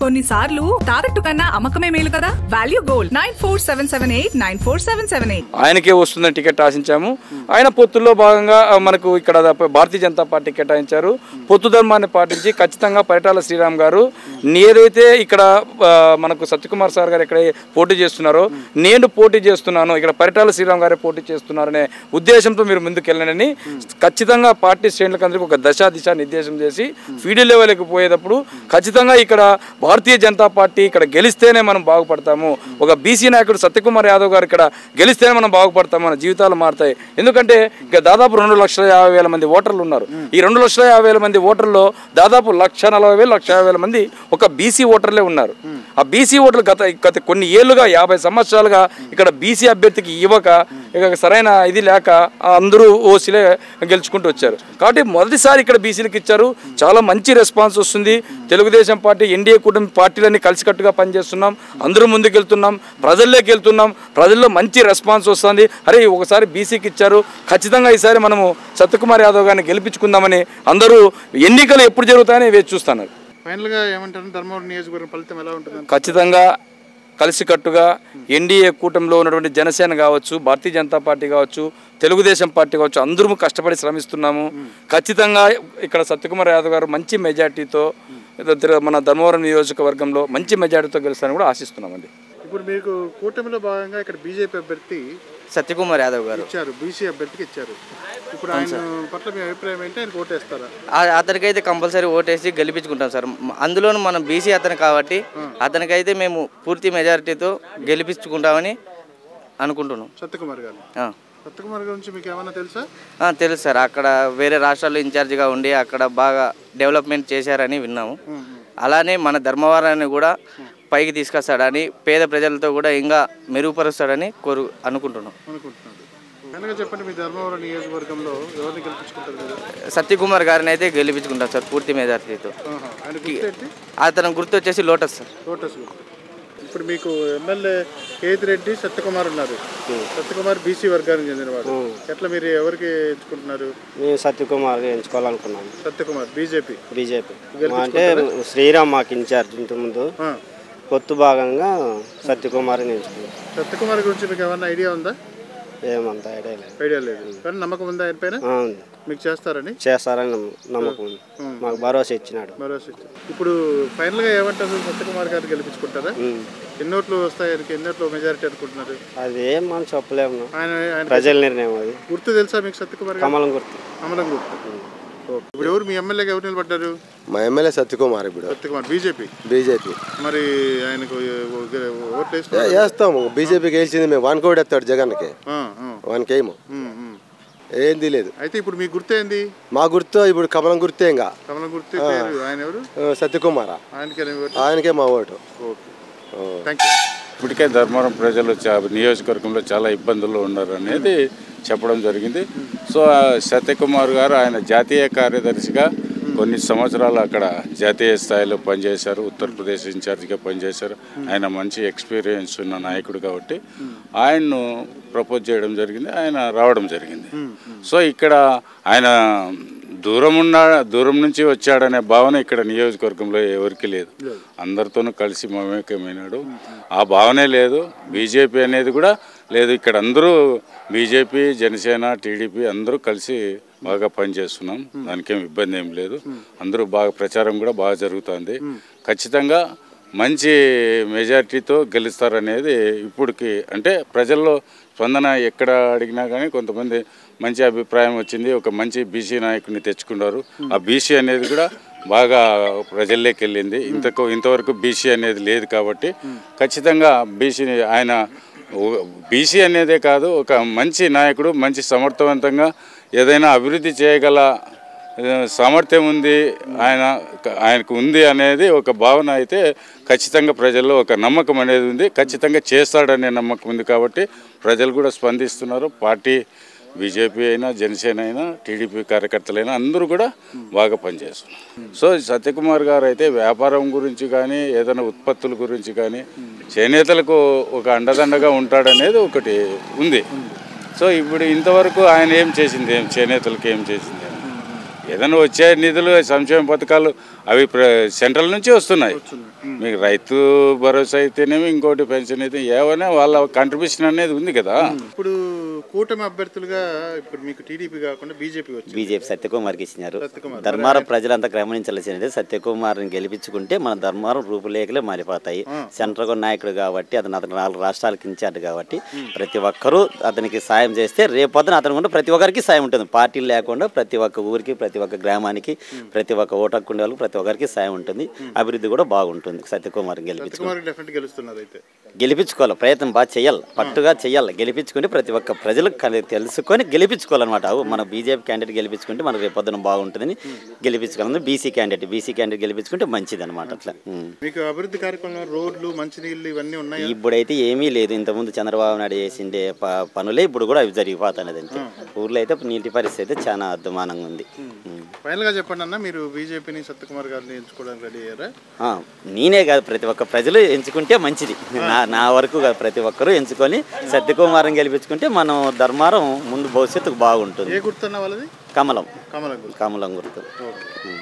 కొన్నిసార్లు తాకట్టు కన్నా అమ్మకమే మేలు కదా. Value gold 9477894778. ఆయనకే వస్తుందని టికెట్ ఆశించాము. ఆయన పొత్తుల్లో భాగంగా మనకు ఇక్కడ భారతీయ జనతా పార్టీ కేటాయించారు. పొత్తు ధర్మాన్ని పాటించి ఖచ్చితంగా పరిటాల శ్రీరామ్ గారు ఏదైతే ఇక్కడ మనకు సత్యకుమార్ సార్ గారు ఇక్కడ పోటీ చేస్తున్నారో నేను పోటీ చేస్తున్నాను, ఇక్కడ పరిటాల శ్రీరామ్ గారే పోటీ చేస్తున్నారనే ఉద్దేశంతో మీరు ముందుకెళ్ళండి. ఖచ్చితంగా పార్టీ శ్రేణులకు అందరికీ ఒక దిశ నిర్దేశం చేసి ఫీల్డ్ లెవెల్కి పోయేటప్పుడు ఖచ్చితంగా ఇక్కడ భారతీయ జనతా పార్టీ ఇక్కడ గెలిస్తేనే మనం బాగుపడతాము. ఒక బీసీ నాయకుడు సత్యకుమార్ యాదవ్ గారు ఇక్కడ గెలిస్తేనే మనం బాగుపడతాము, మన జీవితాలు మారుతాయి. ఎందుకంటే ఇక దాదాపు 2,50,000 మంది ఓటర్లు ఉన్నారు. ఈ 2,50,000 మంది ఓటర్లో దాదాపు 1,40,000-1,50,000 మంది ఒక బీసీ ఓటర్లే ఉన్నారు. ఆ బీసీ ఓటర్లు గత కొన్ని ఏళ్ళుగా 50 సంవత్సరాలుగా ఇక్కడ బీసీ అభ్యర్థికి ఇవ్వక ఇక సరైన ఇది లేక అందరూ ఓసీలే గెలుచుకుంటూ వచ్చారు. కాబట్టి మొదటిసారి ఇక్కడ బీసీలకు ఇచ్చారు. చాలా మంచి రెస్పాన్స్ వస్తుంది. తెలుగుదేశం పార్టీ ఎన్డీఏ కూటమి పార్టీలన్నీ కలిసికట్టుగా పనిచేస్తున్నాం, అందరూ ముందుకెళ్తున్నాం, ప్రజల్లోకి వెళ్తున్నాం, ప్రజల్లో మంచి రెస్పాన్స్ వస్తుంది. అరే ఒకసారి బీసీకి ఇచ్చారు, ఖచ్చితంగా ఈసారి మనము సత్యకుమార్ యాదవ్ గారిని గెలిపించుకుందామని అందరూ ఎన్నికలు ఎప్పుడు జరుగుతాయని వేచి చూస్తున్నారు. ఫైనల్గా ఏమంటారు, ధర్మవరం నియోజకవర్గం ఫలితం ఎలా ఉంటుంది? ఖచ్చితంగా కలిసికట్టుగా ఎన్డీఏ కూటమిలో ఉన్నటువంటి జనసేన కావచ్చు, భారతీయ జనతా పార్టీ కావచ్చు, తెలుగుదేశం పార్టీ కావచ్చు, అందరూ కష్టపడి శ్రమిస్తున్నాము. ఖచ్చితంగా ఇక్కడ సత్యకుమార్ యాదవ్ గారు మంచి మెజార్టీతో మన ధర్మవరం నియోజకవర్గంలో మంచి మెజార్టీతో గెలుస్తారని కూడా ఆశిస్తున్నామండి. ఇప్పుడు మీకు కూటమిలో భాగంగా ఇక్కడ బీజేపీ అభ్యర్థి సత్యకుమార్ యాదవ్ గారు ఇచ్చారు, బీసీ అభ్యర్థికి ఇచ్చారు. ఇప్పుడు ఆయన పట్ల మీ అభిప్రాయం ఏంటి? ఆయన ఓటేస్తారా? అతనికైతే కంపల్సరీ ఓటేసి గెలిపించుకుంటాం సార్. అందులోనూ మనం బీసీ అతను కాబట్టి అతనికైతే మేము పూర్తి మెజారిటీతో గెలిపించుకుంటామని అనుకుంటున్నాం. సత్యకుమార్ గారు గురించి మీకు ఏమన్నా తెలుసా? తెలుసు సార్. అక్కడ వేరే రాష్ట్రాల్లో ఇన్ఛార్జిగా ఉండి అక్కడ బాగా డెవలప్మెంట్ చేశారని విన్నాము. అలానే మన ధర్మవరాన్ని కూడా పైకి తీసుకొస్తాడని, పేద ప్రజలతో కూడా ఇంకా మెరుగుపరుస్తాడని అనుకుంటున్నాం. చెప్పండి, మీ ధర్మవరం నియోజకవర్గంలో ఎవరిని గెలిపించుకుంటారు? సత్యకుమార్ గారిని అయితే గెలిపించుకుంటాం సార్ పూర్తి మెజారిటీతో. అతను గుర్తు వచ్చేసి లోటస్ సార్. లోటస్. ఇప్పుడు మీకు ఎమ్మెల్యే కేతిరెడ్డి సత్యకుమార్ ఉన్నారు. సత్యకుమార్ బీసీ వర్గానికి చెందినవాడు. ఎట్లా మీరు ఎవరికి ఎంచుకుంటున్నారు? మేము సత్యకుమార్ ఎంచుకోవాలనుకున్నాను. సత్యకుమార్ బీజేపీ అంటే శ్రీరామ్ మాకు ఇన్ఛార్జ్ ఇంటి ముందు పొత్తు భాగంగా సత్యకుమార్ ఎంచుకున్నాం. సత్యకుమార్ గురించి మీకు ఏమన్నా ఐడియా ఉందా? ఏమంత ఐడియా లేదు. కానీ నమ్మకం ఉందా ఆయన పైన? మీకు చేస్తారని నమ్మకం ఉంది. మాకు భరోసా ఇచ్చినాడు. ఇప్పుడు ఫైనల్ గా ఏమంటారు, సత్యకుమార్ గారిని గెలిపించుకుంటారా? ఎన్ని ఓట్లు వస్తాయి? ఎన్ని ఓట్లు మెజారిటీ అనుకుంటున్నారు? అదేం మనం చెప్పలేము, ప్రజల నిర్ణయం. అది గుర్తు తెలుసా మీకు? సత్యకుమార్ కమలం గుర్తు. ఇప్పుడు ఎవరు మీ ఎమ్మెల్యేగా ఎవరు నిలబడ్డారు? మా ఎమ్మెల్యే సత్యకుమార్. ఇప్పుడు సత్యకుమార్ బీజేపీ. మరి ఆయనకు వేస్తాము. బీజేపీకి వేసింది మేము. వానికి కూడా ఎత్తాడు జగన్కి, వానికి ఏమో ఏంది లేదు. అయితే ఇప్పుడు మీ గుర్తు ఏంది? మా గుర్తు ఇప్పుడు కమలం గుర్తే. ఇంకా కమలం గుర్తు. ఆయన ఎవరు? సత్యకుమార్. ఆయనకే మా ఓటు. ఇప్పటికే ధర్మవరం ప్రజలు నియోజకవర్గంలో చాలా ఇబ్బందుల్లో ఉన్నారు అనేది చెప్పడం జరిగింది. సో సత్యకుమార్ గారు ఆయన జాతీయ కార్యదర్శిగా కొన్ని సంవత్సరాలు అక్కడ జాతీయ స్థాయిలో పనిచేశారు, ఉత్తరప్రదేశ్ ఇన్ఛార్జిగా పనిచేశారు. ఆయన మంచి ఎక్స్పీరియన్స్ ఉన్న నాయకుడు కాబట్టి ఆయన్ను ప్రపోజ్ చేయడం జరిగింది, ఆయన రావడం జరిగింది. సో ఇక్కడ ఆయన దూరం నుంచి వచ్చాడనే భావన ఇక్కడ నియోజకవర్గంలో ఎవరికి లేదు. అందరితోనూ కలిసి మమేకమైనాడు. ఆ భావనే లేదు. బీజేపీ అనేది కూడా లేదు. ఇక్కడ అందరూ బీజేపీ, జనసేన, టీడీపీ అందరూ కలిసి బాగా పనిచేస్తున్నాం. దానికేం ఇబ్బంది ఏం లేదు. అందరూ బాగా ప్రచారం కూడా బాగా జరుగుతుంది. ఖచ్చితంగా మంచి మెజారిటీతో గెలుస్తారనేది ఇప్పటికి అంటే ప్రజల్లో స్పందన ఎక్కడ అడిగినా కానీ కొంతమంది మంచి అభిప్రాయం వచ్చింది. ఒక మంచి బీసీ నాయకుడిని తెచ్చుకున్నారు. ఆ బీసీ అనేది కూడా బాగా ప్రజల్లోకి వెళ్ళింది. ఇంతవరకు బీసీ అనేది లేదు కాబట్టి ఖచ్చితంగా ఆయన బీసీ అనేదే కాదు, ఒక మంచి నాయకుడు, మంచి సమర్థవంతంగా ఏదైనా అభివృద్ధి చేయగల సామర్థ్యం ఉంది ఆయనకు ఉంది అనేది ఒక భావన అయితే ఖచ్చితంగా ప్రజల్లో ఒక నమ్మకం అనేది ఉంది. ఖచ్చితంగా చేస్తాడనే నమ్మకం ఉంది కాబట్టి ప్రజలు కూడా స్పందిస్తున్నారు. పార్టీ బీజేపీ అయినా, జనసేన అయినా, టీడీపీ కార్యకర్తలైనా అందరూ కూడా బాగా పనిచేస్తున్నారు. సో సత్యకుమార్ గారు అయితే వ్యాపారం గురించి కానీ, ఏదైనా ఉత్పత్తుల గురించి కానీ చేనేతలకు ఒక అండదండగా ఉంటాడనేది ఒకటి ఉంది. సో ఇప్పుడు ఇంతవరకు ఆయన ఏం చేసింది, చేనేతలకు ఏం చేసింది, ఏదైనా వచ్చే నిధులు సంక్షేమ పథకాలు అవి సెంట్రల్ నుంచి వస్తున్నాయి. మీకు రైతు భరోసా అయితేనేమి ఇంకోటి పెన్షన్ అయితే ఏమైనా వాళ్ళ కంట్రిబ్యూషన్ అనేది ఉంది కదా. ఇప్పుడు కూటమి అభ్యర్థులుగా ఇప్పుడు మీకు టీడీపీ కాకుండా బీజేపీ సత్యకుమార్కి ఇచ్చినారు. ధర్మారం ప్రజలంతా గమనించాల్సినది, సత్యకుమార్ని గెలిపించుకుంటే మన ధర్మారం రూపులేఖలే మారిపోతాయి. సెంట్రల్ నాయకుడు కాబట్టి అతను 4 రాష్ట్రాలకు ఇన్ఛార్జ్ కాబట్టి ప్రతి ఒక్కరూ అతనికి సాయం చేస్తే రేపొద్దున అతను కూడా ప్రతి ఒక్కరికి సాయం ఉంటుంది. పార్టీలు లేకుండా ప్రతి ఒక్క ఊరికి, ప్రతి ఒక్క గ్రామానికి, ప్రతి ఒక్క ఓటక్కుండే వాళ్ళకి ప్రతి ఒక్కరికి సాయం ఉంటుంది. అభివృద్ధి కూడా బాగుంటుంది. సత్యకుమార్ గెలిపించుకోవాలి, ప్రయత్నం బాగా చేయాలి, పట్టుగా చేయాలి, గెలిపించుకుంటే ప్రతి ఒక్క ప్రజలకు తెలుసుకొని గెలిపించుకోవాలన్నమాట. మన బీజేపీ క్యాండిడేట్ గెలిపించుకుంటే మనకు రేపొద్దున బాగుంటుందని గెలిపించుకోవాలి. బీసీ క్యాండిడేట్ గెలిపించుకుంటే మంచిది అనమాట. అట్లా మీకు అభివృద్ధి కార్యక్రమాలు, రోడ్లు, మంచినీళ్ళు ఇవన్నీ ఉన్నాయి. ఇప్పుడైతే ఏమీ లేదు. ఇంతకుముందు చంద్రబాబు నాయుడు చేసిండే పనులే ఇప్పుడు కూడా అవి జరిగిపోతున్నది. అంతే ఊర్లో అయితే నీటి పరిస్థితి అయితే చాలా అద్మానంగా ఉంది. ఫైనల్గా చెప్పండి అన్న, మీరు బీజేపీని సత్యకుమార్ గారిని ఎంచుకోవడానికి రెడీ అయ్యారా? నేనే కాదు, ప్రతి ఒక్క ప్రజలు ఎంచుకుంటే మంచిది. నా వరకు కాదు, ప్రతి ఒక్కరూ ఎంచుకొని సత్యకుమారం గెలిపించుకుంటే మనం ధర్మారం ముందు భవిష్యత్తుకు బాగుంటుంది. ఏ గుర్తున్న వాళ్ళది? కమలం గుర్తు.